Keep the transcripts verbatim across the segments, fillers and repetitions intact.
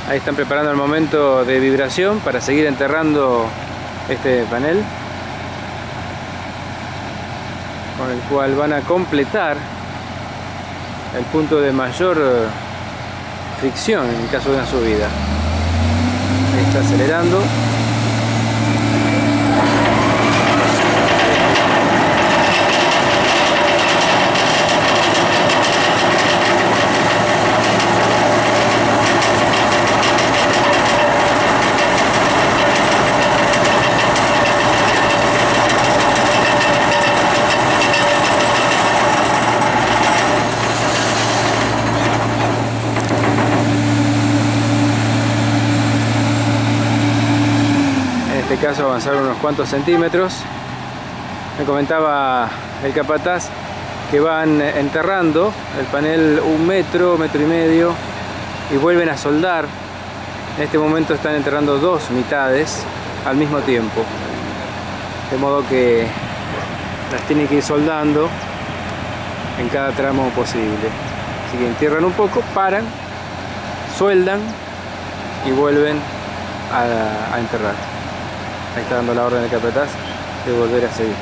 Ahí están preparando el momento de vibración para seguir enterrando este panel, con el cual van a completar el punto de mayor fricción en caso de una subida. Ahí está acelerando. En este caso avanzaron unos cuantos centímetros. Me comentaba el capataz que van enterrando el panel un metro, metro y medio y vuelven a soldar. En este momento están enterrando dos mitades al mismo tiempo, de modo que las tienen que ir soldando en cada tramo posible. Así que entierran un poco, paran, sueldan y vuelven a, a enterrar. Ahí está dando la orden del capataz de volver a seguir.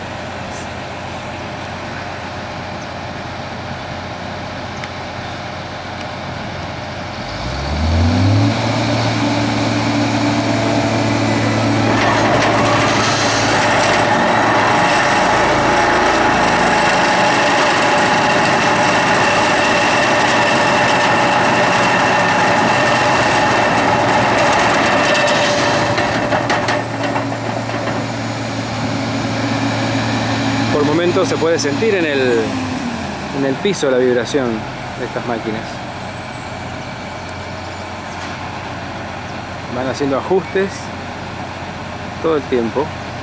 Por momentos se puede sentir en el, en el piso la vibración de estas máquinas. Van haciendo ajustes todo el tiempo.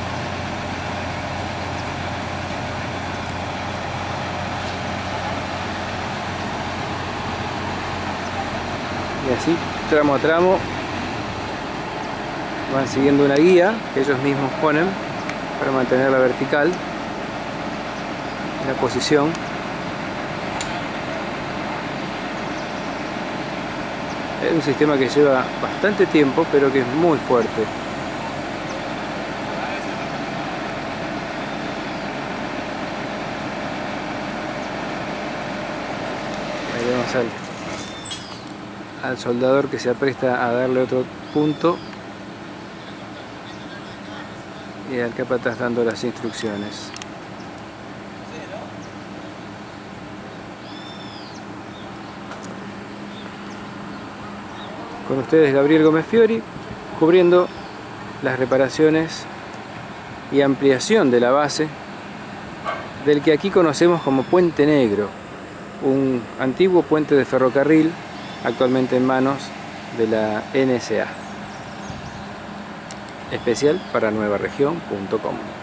Y así, tramo a tramo, van siguiendo una guía que ellos mismos ponen para mantenerla vertical. La posición. Es un sistema que lleva bastante tiempo, pero que es muy fuerte. Ahí vemos al, al soldador que se apresta a darle otro punto y al capataz dando las instrucciones. Con ustedes Gabriel Gómez Fiori, cubriendo las reparaciones y ampliación de la base del que aquí conocemos como Puente Negro, un antiguo puente de ferrocarril actualmente en manos de la N S A. Especial para nueva región punto com.